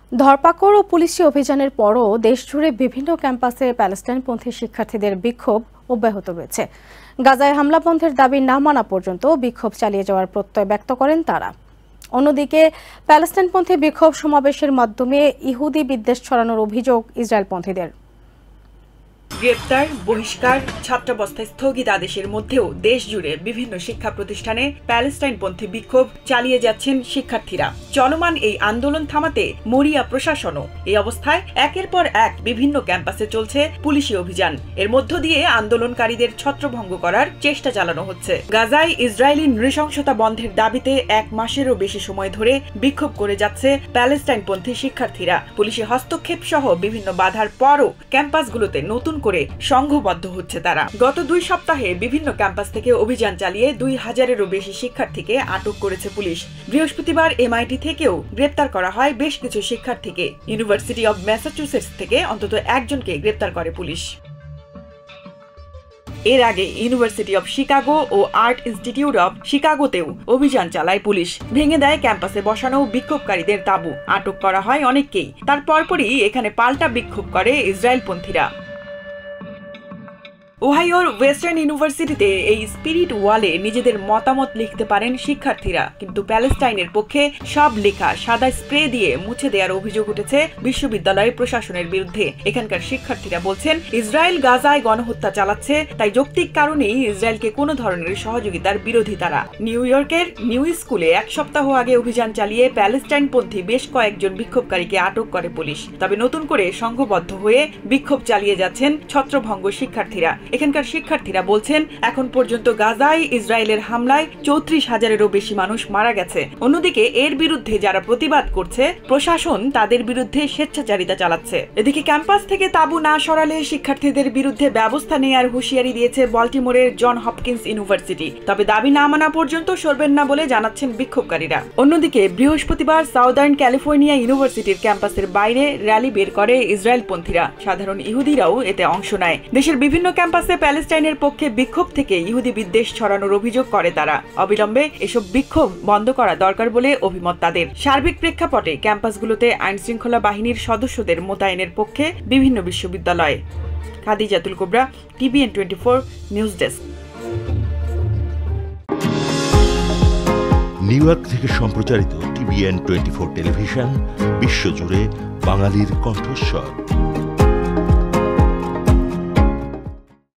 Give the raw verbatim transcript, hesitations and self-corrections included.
ধরপাকড় ও পুলিশি অভিযানের পরও দেশজুড়ে বিভিন্ন ক্যাম্পাসে প্যালেস্টাইনপন্থী শিক্ষার্থীদের বিক্ষোভ অব্যাহত রয়েছে। গাজায় হামলা বন্ধের দাবি না মানা পর্যন্ত বিক্ষোভ চালিয়ে যাওয়ার প্রত্যয় ব্যক্ত করেন তারা। অন্যদিকে প্যালেস্টাইনপন্থী বিক্ষোভ সমাবেশের মাধ্যমে ইহুদি বিদ্বেষ ছড়ানোর অভিযোগ ইসরায়েলপন্থীদের। গ্রেপ্তার, বহিষ্কার, ছাত্রাবস্থায় স্থগিতাদেশের মধ্যেও দেশ জুড়ে বিভিন্ন শিক্ষা প্রতিষ্ঠানে প্যালেস্টাইনপন্থী বিক্ষোভ চালিয়ে যাচ্ছেন শিক্ষার্থীরা। চলমান এই আন্দোলন থামাতে মরিয়া প্রশাসনও। এই অবস্থায় একের পর এক বিভিন্ন ক্যাম্পাসে চলছে পুলিশি অভিযান। এর মধ্য দিয়ে আন্দোলনকারীদের ছত্রভঙ্গ করার চেষ্টা চালানো হচ্ছে। গাজায় ইসরায়েলি নৃশংসতা বন্ধের দাবিতে এক মাসেরও বেশি সময় ধরে বিক্ষোভ করে যাচ্ছে প্যালেস্টাইনপন্থী শিক্ষার্থীরা। পুলিশি হস্তক্ষেপ সহ বিভিন্ন বাধার পরও ক্যাম্পাসগুলোতে নতুন করে সংঘবদ্ধ হচ্ছে তারা। গত দুই সপ্তাহে বিভিন্ন ক্যাম্পাস থেকে অভিযান চালিয়ে দুই হাজারেরও বেশি শিক্ষার্থীকে আটক করেছে পুলিশ। বৃহস্পতিবার এমআইটি থেকেও গ্রেপ্তার করা হয় বেশ কিছু শিক্ষার্থীকে। ইউনিভার্সিটি অব ম্যাসাচুসেটস থেকে অন্তত একজনকে গ্রেপ্তার করে পুলিশ। এর আগে ইউনিভার্সিটি অব শিকাগো ও আর্ট ইনস্টিটিউট অব শিকাগোতেও অভিযান চালায় পুলিশ। ভেঙে দেয় ক্যাম্পাসে বসানো বিক্ষোভকারীদের তাঁবু। আটক করা হয় অনেককেই। তার পরপরই এখানে পাল্টা বিক্ষোভ করে ইসরায়েলপন্থীরা। ওহাইওর ওয়েস্টার্ন ইউনিভার্সিটিতে এই স্পিরিট ওয়ালে নিজেদের মতামত লিখতে পারেন শিক্ষার্থীরা, কিন্তু প্যালেস্টাইনের পক্ষে সব লেখা সাদা স্প্রে দিয়ে মুছে দেওয়ার অভিযোগ উঠেছে বিশ্ববিদ্যালয় প্রশাসনের বিরুদ্ধে। এখানকার শিক্ষার্থীরা বলছেন, ইসরায়েল গাজায় গণহত্যা চালাচ্ছে, তাই যৌক্তিক কারণেই ইসরায়েলকে কোনো ধরনের সহযোগিতার বিরোধী তারা। নিউ ইয়র্কের নিউ স্কুলে এক সপ্তাহ আগে অভিযান চালিয়ে প্যালেস্টাইনপন্থী বেশ কয়েকজন বিক্ষোভকারীকে আটক করে পুলিশ। তবে নতুন করে সংঘবদ্ধ হয়ে বিক্ষোভ চালিয়ে যাচ্ছেন ছত্রভঙ্গ শিক্ষার্থীরা। এখানকার শিক্ষার্থীরা বলছেন, এখন পর্যন্ত গাজায় ইসরায়েলের হামলায় চৌত্রিশ হাজারেরও বেশি মানুষ মারা গেছে। অন্যদিকে এর বিরুদ্ধে যারা প্রতিবাদ করছে, প্রশাসন তাদের বিরুদ্ধে স্বেচ্ছাচারিতা চালাচ্ছে। এদিকে ক্যাম্পাস থেকে তাঁবু না সরালে শিক্ষার্থীদের বিরুদ্ধে ব্যবস্থা নেওয়ার হুঁশিয়ারি দিয়েছে বল্টিমোরের জন হপকিন্স ইউনিভার্সিটি। তবে দাবি না মানা পর্যন্ত সরবেন না বলে জানাচ্ছেন বিক্ষোভকারীরা। অন্যদিকে বৃহস্পতিবার সাউদার্ন ক্যালিফোর্নিয়া ইউনিভার্সিটির ক্যাম্পাসের বাইরে র্যালি বের করে ইসরায়েলপন্থীরা। সাধারণ ইহুদিরাও এতে অংশ নেয়। দেশের বিভিন্ন ক্যাম্পাস প্যালেস্টাইনের পক্ষে বিক্ষোভ থেকে ইহুদি বিদ্বেষ ছড়ানোর অভিযোগ করে তারা। অবিলম্বে এসব বিক্ষোভ বন্ধ করা দরকার বলে অভিমত তাদের। সার্বিক প্রেক্ষাপটে ক্যাম্পাসগুলোতে আইন শৃঙ্খলা বাহিনীর সদস্যদের মোতায়েনের পক্ষে বিভিন্ন বিশ্ববিদ্যালয়। Khadijatul Kubra, TVN twenty four news desk. New York থেকে সম্প্রচারিত টিভিএন টোয়েন্টি ফোর টেলিভিশন বিশ্বজুড়ে বাঙালির কণ্ঠস্বর।